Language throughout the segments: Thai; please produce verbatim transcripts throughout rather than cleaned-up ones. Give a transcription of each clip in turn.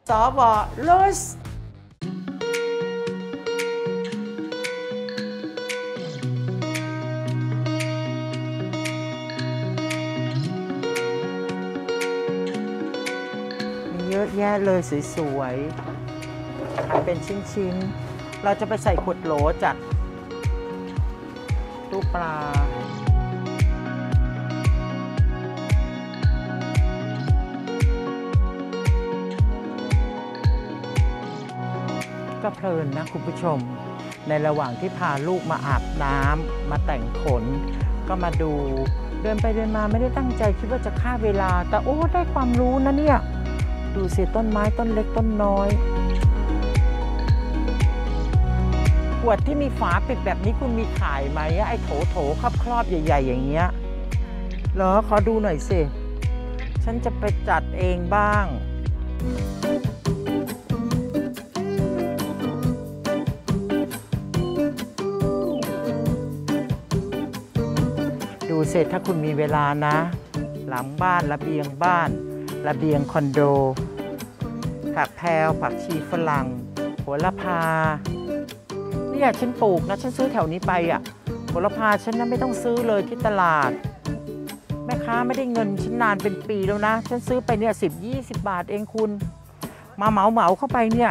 สวลุสมีเยอะแยะเลยสวยๆขายเป็นชิ้นๆเราจะไปใส่ขวดโหลจัดตู้ปลาก็เพลินนะคุณผู้ชมในระหว่างที่พาลูกมาอาบน้ำมาแต่งขนก็มาดูเดินไปเดินมาไม่ได้ตั้งใจคิดว่าจะฆ่าเวลาแต่โอ้ได้ความรู้นะเนี่ยดูสิต้นไม้ต้นเล็กต้นน้อยขวดที่มีฝาปิดแบบนี้คุณมีขายไหมไอ้โถโถครอบครอบใหญ่ๆอย่างเงี้ยเหรอขอดูหน่อยสิฉันจะไปจัดเองบ้างดูเสร็จถ้าคุณมีเวลานะหลังบ้านระเบียงบ้านระเบียงคอนโดผักแพรวผักชีฝรั่งโหระพาเนี่ยฉันปลูกนะฉันซื้อแถวนี้ไปอ่ะโหระพาฉันนั้นไม่ต้องซื้อเลยที่ตลาดแม่ค้าไม่ได้เงินฉันนานเป็นปีแล้วนะฉันซื้อไปเนี่ยสิบยี่สิบบาทเองคุณมาเหมาเหมาเข้าไปเนี่ย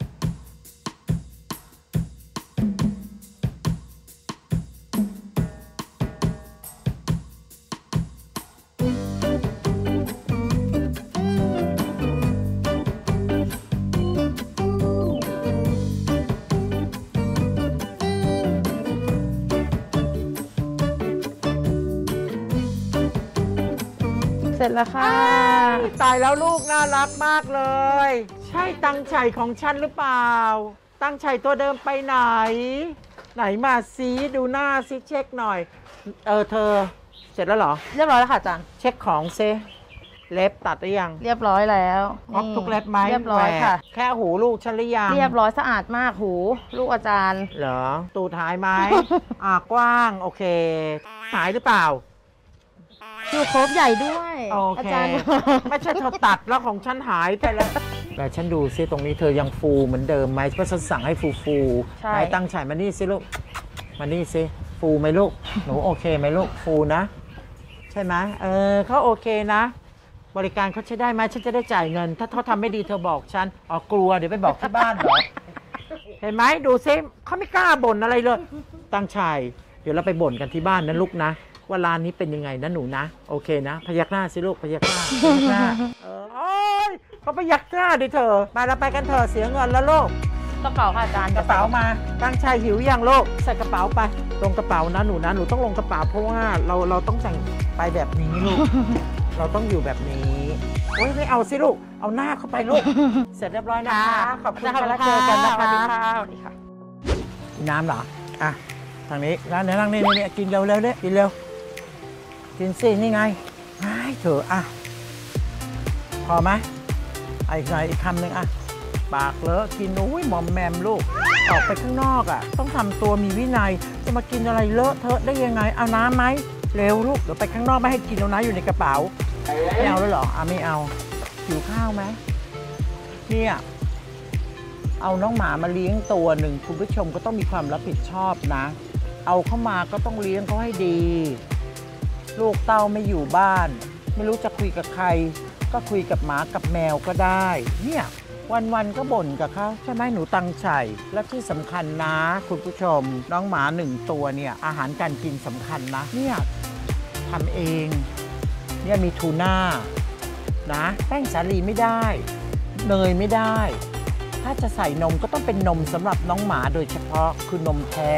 เสร็จแล้วค่ะตายแล้วลูกน่ารักมากเลยใช่ตังไฉของฉันหรือเปล่าตังไฉตัวเดิมไปไหนไหนมาซีดูหน้าซิเช็คหน่อยเออเธอเสร็จแล้วเหรอเรียบร้อยแล้วค่ะอาจารย์เช็คของเซเล็บตัดหรือยังเรียบร้อยแล้วครบทุกเล็บไหมเรียบร้อยค่ะแค่หูลูกฉันหรือยังเรียบร้อยสะอาดมากหูลูกอาจารย์เหรอตูท้ายไหม อ่ากว้างโอเคหายหรือเปล่าคือโครบใหญ่ด้วยอาจารย์ไม่ใช่เธอตัดแล้วของฉันหายไปแล้วแต่ฉันดูซิตรงนี้เธอยังฟูเหมือนเดิมไหมเพราะฉันสั่งให้ฟูฟูไหนตั้งฉายมานี่ซิลูกมานี่ซิฟูไหมลูกหนูโอเคไหมลูกฟูนะใช่ไหมเออเขาโอเคนะบริการเขาใช้ได้ไหมฉันจะได้จ่ายเงินถ้าเขาทำไม่ดีเธอบอกฉันอ๋อกลัวเดี๋ยวไปบอกที่บ้านเหรอเห็นไหมดูซิเขาไม่กล้าบ่นอะไรเลยตั้งฉายเดี๋ยวเราไปบ่นกันที่บ้านนะลูกนะว่าร้านนี้เป็นยังไงนะหนูนะโอเคนะพยักหน้าสิลูกพยักหน้าพยักหน้าเออโอ้ยเขาพยักหน้าดิเธอไปเราไปกันเถอะเสียเงินแล้วลูกกระเป๋าค่ะอาจารย์กระเป๋ามาตั้งชายหิวยังลูกใส่กระเป๋าไปลงกระเป๋านะหนูนะหนูต้องลงกระเป๋าเพราะว่าเราเราต้องแต่งไปแบบนี้ลูก เราต้องอยู่แบบนี้โอ้ยไม่เอาสิลูกเอาหน้าเข้าไปลูกเสร็จเรียบร้อยนะคะขอบคุณค่ะแล้วเจอกันนะคะสวัสดีค่ะน้ำเหรออ่ะทางนี้ร้านไหนนั่งนี่นี่กินเร็วเร็วเลยกินเร็วกินสินี่ไงง่ายเถอะอ่ะพอไหมอีกหน่อยอีกคำหนึ่งอ่ะปากเลอะกินอุ้ยหมอมแมมลูกออกไปข้างนอกอ่ะต้องทำตัวมีวินัยจะมากินอะไรเลอะเทอะได้ยังไงเอาน้ำไหมเร็วลูกเดี๋ยวไปข้างนอกไม่ให้กินแล้วนะอยู่ในกระเป๋าไม่เอาแล้วเหรออ่ะไม่เอาหิวข้าวไหมเนี่ยเอาน้องหมามาเลี้ยงตัวหนึ่งคุณผู้ชมก็ต้องมีความรับผิดชอบนะเอาเข้ามาก็ต้องเลี้ยงเขาให้ดีลูกเต้าไม่อยู่บ้านไม่รู้จะคุยกับใครก็คุยกับหมากับแมวก็ได้เนี่ยวันๆก็บ่นกับเขาใช่ไหมหนูตังไฉและที่สำคัญนะคุณผู้ชมน้องหมาหนึ่งตัวเนี่ยอาหารการกินสำคัญนะเนี่ยทำเองเนี่ยมีทูน่านะแป้งสาลีไม่ได้เนยไม่ได้ถ้าจะใส่นมก็ต้องเป็นนมสำหรับน้องหมาโดยเฉพาะคือนมแท้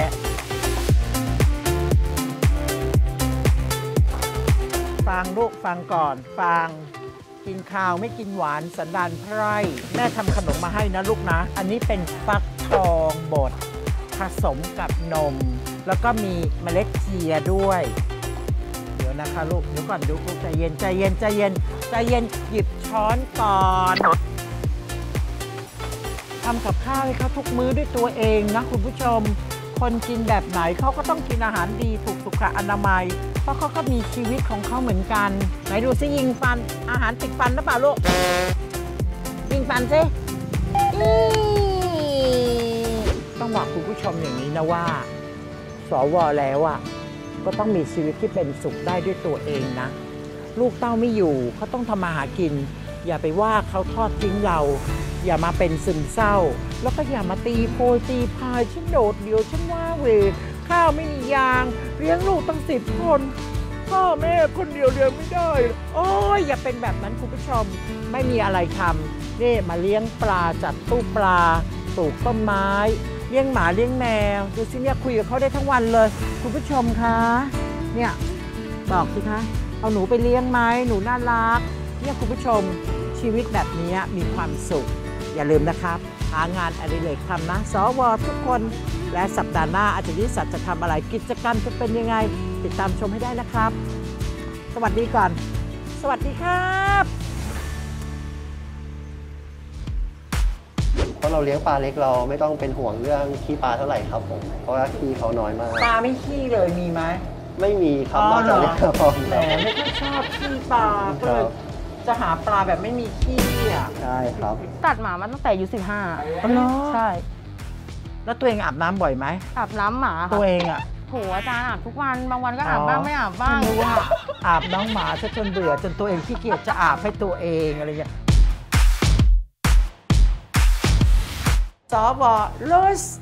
ฟังลูกฟังก่อนฟังกินข้าวไม่กินหวานสันดานไพร่แม่ทำขนมมาให้นะลูกนะอันนี้เป็นฟักทองบดผสมกับนมแล้วก็มีเมล็ดเชียด้วยเดี๋ยวนะคะลูกเดี๋ยวก่อนดูใจเย็นใจเย็นใจเย็นใจเย็นหยิบช้อนก่อนทำกับข้าวให้เขาทุกมื้อด้วยตัวเองนะคุณผู้ชมคนกินแบบไหนเขาก็ต้องกินอาหารดีถูกสุขอนามัยเพราะเขาก็มีชีวิตของเขาเหมือนกันไหนดูซิยิงฟันอาหารติดฟันหรือเปล่าลูกยิงฟันซิต้องบอกคุณผู้ชมอย่างนี้นะว่าสวแล้วอ่ะก็ต้องมีชีวิตที่เป็นสุขได้ด้วยตัวเองนะลูกเต้าไม่อยู่เขาต้องทำมาหากินอย่าไปว่าเขาทอดทิ้งเราอย่ามาเป็นซึมเศร้าแล้วก็อย่ามาตีโพยตีพายฉันโดดเดี่ยวฉันว่าเหวข้าวไม่มียางเลี้ยงลูกตั้งสิบคนพ่อแม่คนเดียวเลี้ยงไม่ได้โอ้ยอย่าเป็นแบบนั้นคุณผู้ชมไม่มีอะไรทำนี่มาเลี้ยงปลาจัดตู้ปลาปลูกต้นไม้เลี้ยงหมาเลี้ยงแมวดูสิเนี่ยคุยกับเขาได้ทั้งวันเลยคุณผู้ชมคะเนี่ยบอกสิคะเอาหนูไปเลี้ยงไหมหนูน่ารักเนี่ยคุณผู้ชมชีวิตแบบนี้มีความสุขอย่าลืมนะครับหางานอดิเรกทำนะสวทุกคนและสัปดาห์หน้าอาจารย์นิสัตจะทำอะไรกิจกรรมจะเป็นยังไงติดตามชมให้ได้นะครับสวัสดีก่อนสวัสดีครับเพราะเราเลี้ยงปลาเล็กเราไม่ต้องเป็นห่วงเรื่องขี้ปลาเท่าไหร่ครับผมเพราะว่าขี้เขาน้อยมากปลาไม่ขี้เลยมีไหมไม่มีครับนอกจากเลี้ยงกระพงแต่ไม่ค่อยชอบขี้ปลาก็เลยจะหาปลาแบบไม่มีขี้อ่ะใช่ครับตัดหมามาตั้งแต่อายุสิบห้าอ๋อเหรอใช่แล้วตัวเองอาบน้ำบ่อยไหมอาบน้ำหมาค่ะตัวเองอ่ะโหอาจารย์อาบทุกวันบางวันก็อาบบ้างไม่อาบบ้างฉันรู้ว่าอาบน้องหมาซะจนเบื่อจนตัวเองขี้เกียจจะอาบให้ตัวเองอะไรอย่างเงี้ยสวลส